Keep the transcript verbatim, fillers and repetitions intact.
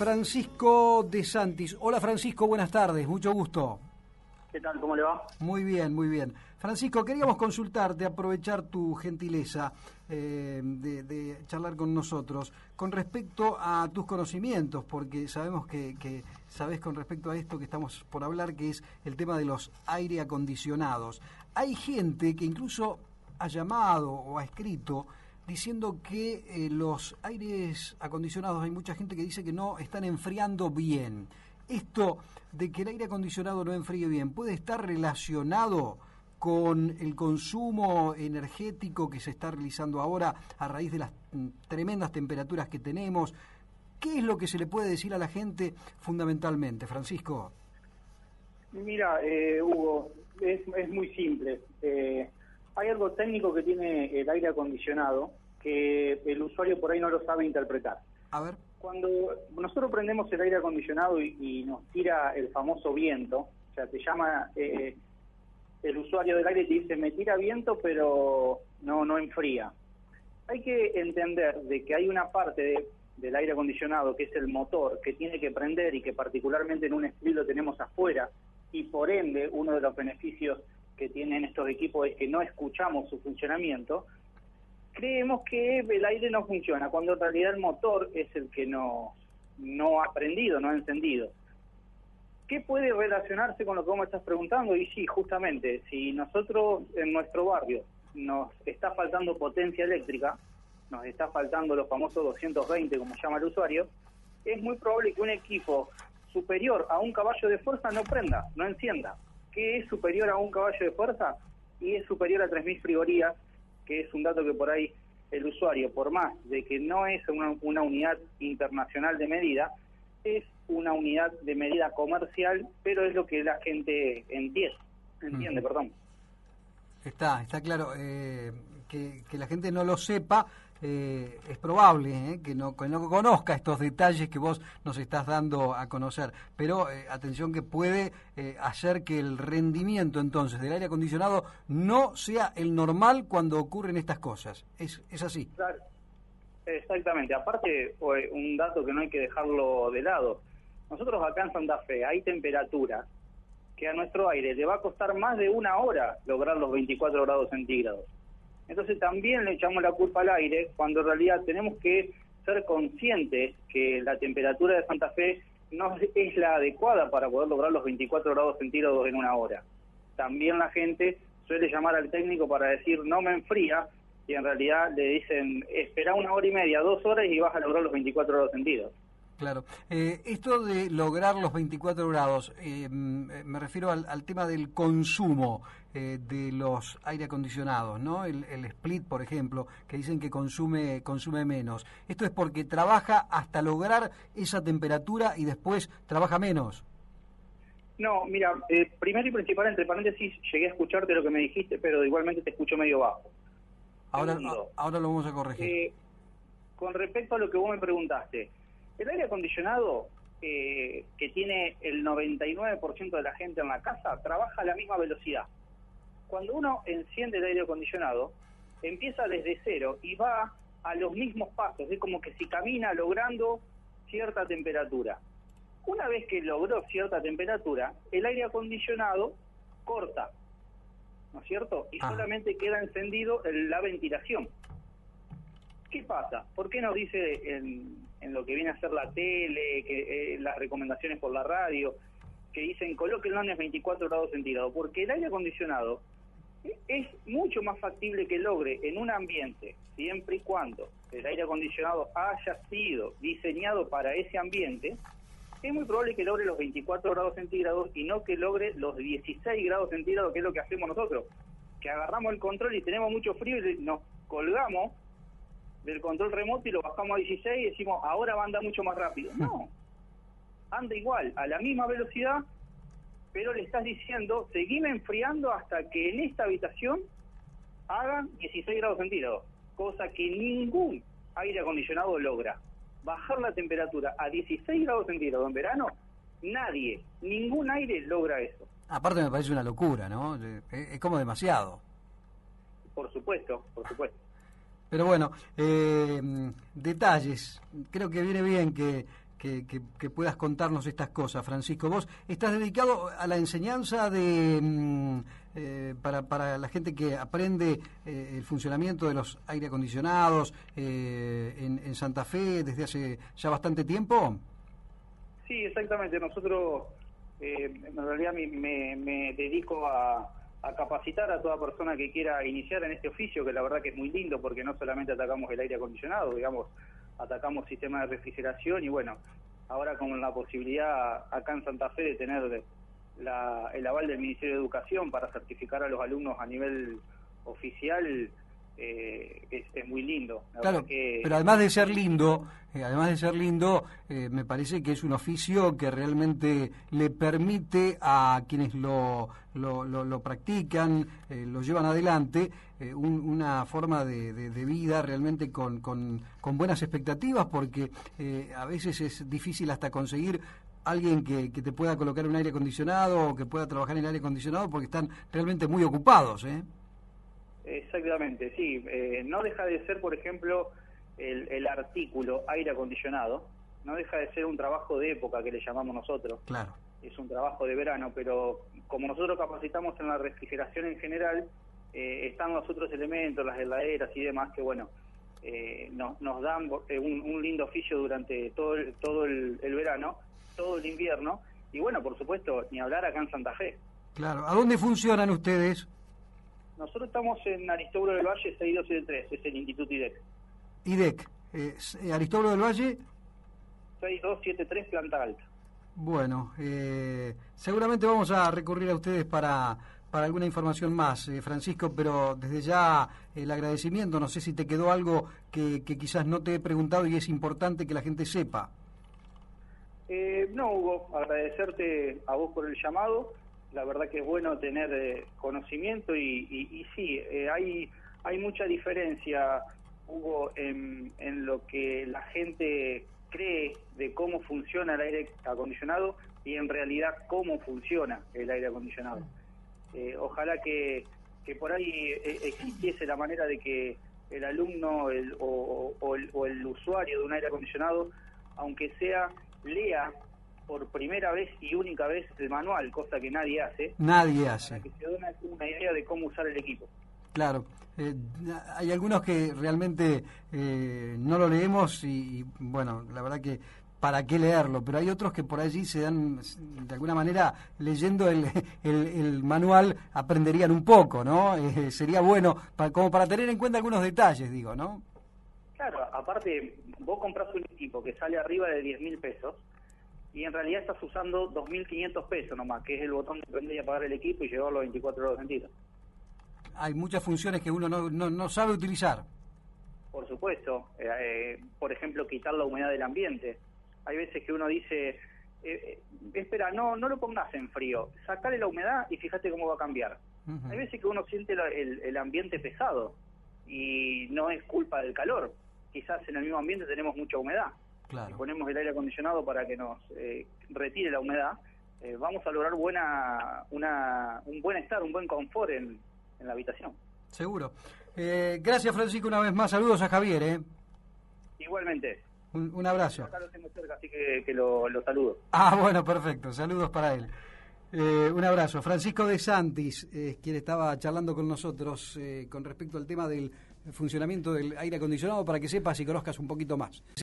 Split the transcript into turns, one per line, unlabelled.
Francisco De Santis. Hola Francisco, buenas tardes, mucho gusto.
¿Qué tal? ¿Cómo le va?
Muy bien, muy bien. Francisco, queríamos consultarte, aprovechar tu gentileza eh, de, de charlar con nosotros con respecto a tus conocimientos, porque sabemos que, que sabés con respecto a esto que estamos por hablar, que es el tema de los aire acondicionados. Hay gente que incluso ha llamado o ha escrito diciendo que eh, los aires acondicionados, hay mucha gente que dice que no están enfriando bien. Esto de que el aire acondicionado no enfríe bien, ¿puede estar relacionado con el consumo energético que se está realizando ahora a raíz de las mm, tremendas temperaturas que tenemos? ¿Qué es lo que se le puede decir a la gente fundamentalmente, Francisco?
Mira, eh, Hugo, es, es muy simple. Eh, hay algo técnico que tiene el aire acondicionado que el usuario por ahí no lo sabe interpretar.
A ver.
Cuando nosotros prendemos el aire acondicionado y, y nos tira el famoso viento, o sea, te llama eh, el usuario del aire y te dice, me tira viento, pero no, no enfría. Hay que entender de que hay una parte de, del aire acondicionado, que es el motor, que tiene que prender y que particularmente en un split lo tenemos afuera, y por ende uno de los beneficios que tienen estos equipos es que no escuchamos su funcionamiento. Creemos que el aire no funciona, cuando en realidad el motor es el que no, no ha prendido, no ha encendido. ¿Qué puede relacionarse con lo que vos me estás preguntando? Y sí, justamente, si nosotros en nuestro barrio nos está faltando potencia eléctrica, nos está faltando los famosos doscientos veinte, como llama el usuario, es muy probable que un equipo superior a un caballo de fuerza no prenda, no encienda. ¿Qué es superior a un caballo de fuerza? Y es superior a tres mil frigorías, que es un dato que por ahí el usuario, por más de que no es una, una unidad internacional de medida, es una unidad de medida comercial, pero es lo que la gente entiende, entiende, uh-huh. perdón.
Está, está claro, eh, que, que la gente no lo sepa, eh, es probable eh, que, no, que no conozca estos detalles que vos nos estás dando a conocer, pero eh, atención que puede eh, hacer que el rendimiento entonces del aire acondicionado no sea el normal cuando ocurren estas cosas, es, es así.
Claro. Exactamente, aparte un dato que no hay que dejarlo de lado, nosotros acá en Santa Fe hay temperatura que a nuestro aire le va a costar más de una hora lograr los veinticuatro grados centígrados. Entonces también le echamos la culpa al aire, cuando en realidad tenemos que ser conscientes que la temperatura de Santa Fe no es la adecuada para poder lograr los veinticuatro grados centígrados en una hora. También la gente suele llamar al técnico para decir no me enfría, y en realidad le dicen espera una hora y media, dos horas y vas a lograr los veinticuatro grados centígrados.
Claro. Eh, esto de lograr los veinticuatro grados, eh, me refiero al, al tema del consumo eh, de los aire acondicionados, ¿no? El, el split, por ejemplo, que dicen que consume consume menos. ¿Esto es porque trabaja hasta lograr esa temperatura y después trabaja menos?
No, mira, eh, primero y principal, entre paréntesis, llegué a escucharte lo que me dijiste, pero igualmente te escucho medio bajo.
Ahora, a, ahora lo vamos a corregir.
Eh, con respecto a lo que vos me preguntaste, el aire acondicionado, eh, que tiene el noventa y nueve por ciento de la gente en la casa, trabaja a la misma velocidad. Cuando uno enciende el aire acondicionado, empieza desde cero y va a los mismos pasos. Es como que si camina logrando cierta temperatura. Una vez que logró cierta temperatura, el aire acondicionado corta, ¿no es cierto? Y ah. solamente queda encendido la ventilación. ¿Qué pasa? ¿Por qué nos dice en, en lo que viene a ser la tele, que eh, las recomendaciones por la radio, que dicen colóquenlo en veinticuatro grados centígrados? Porque el aire acondicionado es mucho más factible que logre en un ambiente, siempre y cuando el aire acondicionado haya sido diseñado para ese ambiente, es muy probable que logre los veinticuatro grados centígrados y no que logre los dieciséis grados centígrados, que es lo que hacemos nosotros, que agarramos el control y tenemos mucho frío y nos colgamos del control remoto y lo bajamos a dieciséis y decimos, ahora va a andar mucho más rápido. No, anda igual, a la misma velocidad, pero le estás diciendo, seguime enfriando hasta que en esta habitación hagan dieciséis grados centígrados, cosa que ningún aire acondicionado logra. Bajar la temperatura a dieciséis grados centígrados en verano, nadie, ningún aire logra eso.
Aparte me parece una locura, ¿no? Es como demasiado.
Por supuesto, por supuesto.
Pero bueno, eh, detalles. Creo que viene bien que, que, que, que puedas contarnos estas cosas, Francisco. Vos estás dedicado a la enseñanza de mm, eh, para, para la gente que aprende eh, el funcionamiento de los aire acondicionados eh, en, en Santa Fe desde hace ya bastante tiempo.
Sí, exactamente. Nosotros, eh, en realidad, me, me, me dedico a, a capacitar a toda persona que quiera iniciar en este oficio, que la verdad que es muy lindo, porque no solamente atacamos el aire acondicionado, digamos, atacamos sistemas de refrigeración y bueno, ahora con la posibilidad acá en Santa Fe de tener la, el aval del Ministerio de Educación para certificar a los alumnos a nivel oficial, eh, es, es muy lindo. La
claro,
que...
pero además de ser lindo, eh, además de ser lindo, eh, me parece que es un oficio que realmente le permite a quienes lo, lo, lo, lo practican, eh, lo llevan adelante, eh, un, una forma de, de, de vida realmente con, con, con buenas expectativas, porque eh, a veces es difícil hasta conseguir alguien que, que te pueda colocar un aire acondicionado o que pueda trabajar en aire acondicionado porque están realmente muy ocupados, ¿eh?
Exactamente, sí. Eh, no deja de ser, por ejemplo, el, el artículo aire acondicionado, no deja de ser un trabajo de época que le llamamos nosotros.
Claro.
Es un trabajo de verano, pero como nosotros capacitamos en la refrigeración en general, eh, están los otros elementos, las heladeras y demás, que bueno, eh, nos, nos dan un, un lindo oficio durante todo el, todo el, el verano, todo el invierno, y bueno, por supuesto, ni hablar acá en Santa Fe.
Claro. ¿A dónde funcionan ustedes?
Nosotros estamos en Aristóbulo del Valle seis dos siete tres, es el Instituto I D E C.
I D E C, eh, Aristóbulo del Valle.
seis dos siete tres, planta alta.
Bueno, eh, seguramente vamos a recurrir a ustedes para, para alguna información más, eh, Francisco, pero desde ya el agradecimiento, no sé si te quedó algo que, que quizás no te he preguntado y es importante que la gente sepa.
Eh, no, Hugo, agradecerte a vos por el llamado. La verdad que es bueno tener eh, conocimiento y, y, y sí, eh, hay hay mucha diferencia, Hugo, en, en lo que la gente cree de cómo funciona el aire acondicionado y en realidad cómo funciona el aire acondicionado. Eh, ojalá que, que por ahí existiese la manera de que el alumno el, o, o, el, o el usuario de un aire acondicionado, aunque sea, lea por primera vez y única vez el manual, cosa que nadie hace.
Nadie hace.
Para que se dé una, una idea de cómo usar el equipo.
Claro. Eh, hay algunos que realmente eh, no lo leemos y, y, bueno, la verdad que para qué leerlo, pero hay otros que por allí se dan, de alguna manera, leyendo el, el, el manual, aprenderían un poco, ¿no? Eh, sería bueno, para, como para tener en cuenta algunos detalles, digo, ¿no?
Claro, aparte, vos compras un equipo que sale arriba de diez mil pesos, y en realidad estás usando dos mil quinientos pesos nomás, que es el botón de prender y apagar el equipo y llevarlo veinticuatro horas sentido.
Hay muchas funciones que uno no, no, no sabe utilizar.
Por supuesto, eh, eh, por ejemplo, quitar la humedad del ambiente. Hay veces que uno dice, eh, eh, espera, no no lo pongas en frío, sacale la humedad y fíjate cómo va a cambiar. Uh-huh. Hay veces que uno siente la, el, el ambiente pesado y no es culpa del calor. Quizás en el mismo ambiente tenemos mucha humedad.
Claro.
Si ponemos el aire acondicionado para que nos eh, retire la humedad, eh, vamos a lograr buena una un buen estar, un buen confort en, en la habitación.
Seguro. Eh, gracias, Francisco, una vez más. Saludos a Javier. ¿eh?
Igualmente.
Un, un abrazo.
Acá lo tengo cerca, así que, que lo, lo saludo.
Ah, bueno, perfecto. Saludos para él. Eh, un abrazo. Francisco de Santis, eh, quien estaba charlando con nosotros eh, con respecto al tema del funcionamiento del aire acondicionado, para que sepas y conozcas un poquito más.